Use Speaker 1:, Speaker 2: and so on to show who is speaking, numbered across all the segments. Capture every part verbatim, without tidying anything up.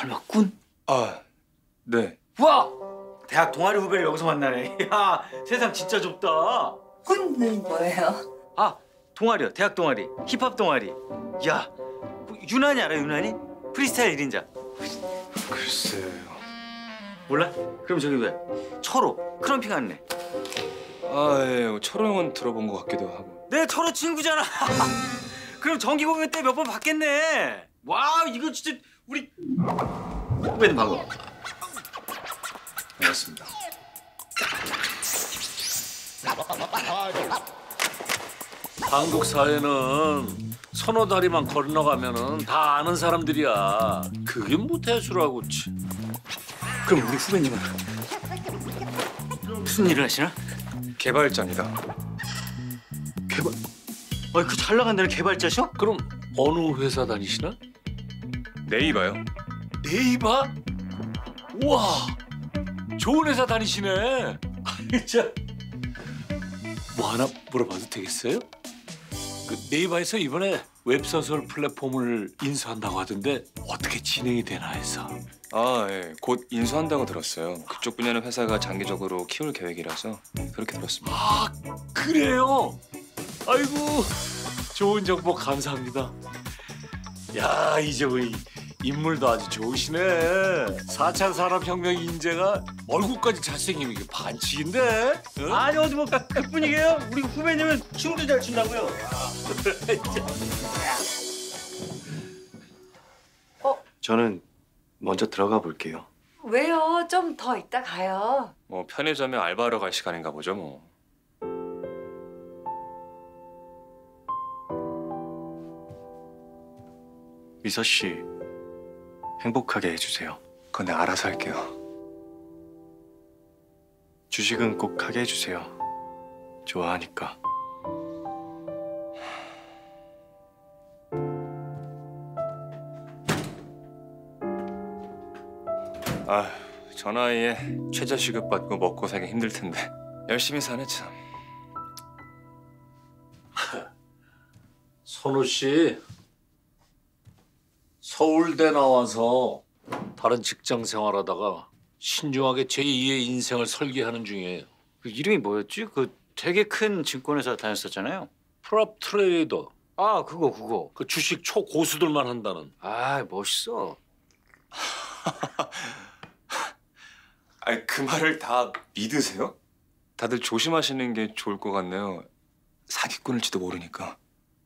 Speaker 1: 설마 꾼?
Speaker 2: 아, 네.
Speaker 1: 와! 대학 동아리 후배를 여기서 만나네. 야, 세상 진짜 좁다.
Speaker 3: 꾼은 뭐예요?
Speaker 1: 아, 동아리요. 대학 동아리. 힙합 동아리. 야, 그 유난히 알아, 유난히? 프리스타일 일 인자.
Speaker 2: 글쎄요.
Speaker 1: 몰라? 그럼 저기 왜? 철호, 크럼핑 하는 애.
Speaker 2: 아, 예. 철호 형은 들어본 것 같기도 하고.
Speaker 1: 내 철호 친구잖아. 그럼 정기 공연 때 몇 번 봤겠네. 와, 이거 진짜 우리 후배는 반가워.
Speaker 2: 반갑습니다.
Speaker 4: 한국 사회는 서너 다리만 건너가면은 다 아는 사람들이야. 그게 뭐 대수라고 치.
Speaker 1: 그럼 우리 후배님은 무슨 일을 하시나?
Speaker 2: 개발자입니다.
Speaker 1: 개발... 아니, 그 잘 나간다는 개발자셔?
Speaker 4: 그럼 어느 회사 다니시나?
Speaker 2: 네이버요.
Speaker 4: 네이버? 우와, 좋은 회사 다니시네. 진짜. 뭐 하나 물어봐도 되겠어요? 그 네이버에서 이번에 웹소설 플랫폼을 인수한다고 하던데 어떻게 진행이 되나 해서.
Speaker 2: 아, 예. 곧 인수한다고 들었어요. 그쪽 분야는 회사가 장기적으로 키울 계획이라서 그렇게 들었습니다.
Speaker 4: 아, 그래요? 아이고, 좋은 정보 감사합니다. 야, 이제 우리 인물도 아주 좋으시네. 사 차 산업혁명 인재가 얼굴까지 잘생기면 이게 반칙인데? 응?
Speaker 1: 아니, 어디 뭐 그뿐이게요. 우리 후배님은 춤도 잘 춘다고요.
Speaker 3: 어?
Speaker 5: 저는 먼저 들어가 볼게요.
Speaker 3: 왜요? 좀 더 이따 가요.
Speaker 2: 뭐 편의점에 알바하러 갈 시간인가 보죠, 뭐.
Speaker 5: 미서 씨, 행복하게 해주세요.
Speaker 2: 그건 내가 알아서 할게요.
Speaker 5: 주식은 꼭 하게 해주세요. 좋아하니까.
Speaker 2: 아, 저 나이에 최저시급 받고 먹고 살기 힘들 텐데 열심히 사네 참.
Speaker 4: 선우 씨, 서울대 나와서 다른 직장 생활하다가 신중하게 제이의 인생을 설계하는 중이에요.
Speaker 1: 그 이름이 뭐였지? 그 되게 큰 증권회사 다녔었잖아요.
Speaker 4: 프랍 트레이더.
Speaker 1: 아, 그거 그거.
Speaker 4: 그 주식 초고수들만 한다는.
Speaker 1: 아, 멋있어.
Speaker 2: 아니, 그 말을 다 믿으세요? 다들 조심하시는 게 좋을 것 같네요. 사기꾼일지도 모르니까.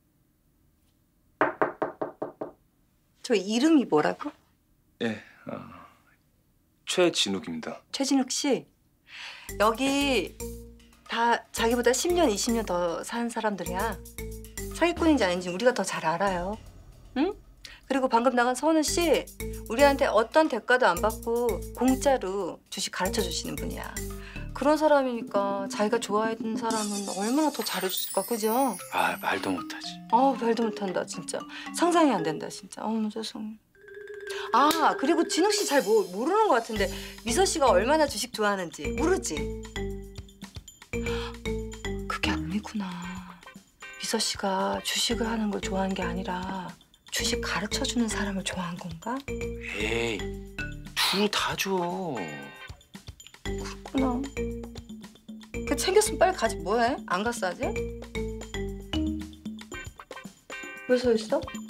Speaker 3: 저 이름이 뭐라고?
Speaker 2: 예, 어, 최진욱입니다.
Speaker 3: 최진욱 씨. 여기 다 자기보다 십 년, 이십 년 더 사는 사람들이야. 사기꾼인지 아닌지 우리가 더 잘 알아요. 응? 그리고 방금 나간 선우 씨, 우리한테 어떤 대가도 안 받고 공짜로 주식 가르쳐 주시는 분이야. 그런 사람이니까 자기가 좋아했던 사람은 얼마나 더 잘해줬을까, 그죠?
Speaker 1: 아, 말도 못하지.
Speaker 3: 아, 말도 못한다, 진짜. 상상이 안 된다, 진짜. 어머, 죄송해. 아, 그리고 진욱 씨 잘 모르는 것 같은데 미서 씨가 얼마나 주식 좋아하는지 모르지? 그게 아니구나. 미서 씨가 주식을 하는 걸 좋아하는 게 아니라 주식 가르쳐주는 사람을 좋아한 건가?
Speaker 1: 에이, 둘 다 줘.
Speaker 3: 그렇구나. 그 챙겼으면 빨리 가지 뭐해? 안 갔어 아직? 왜 서 있어?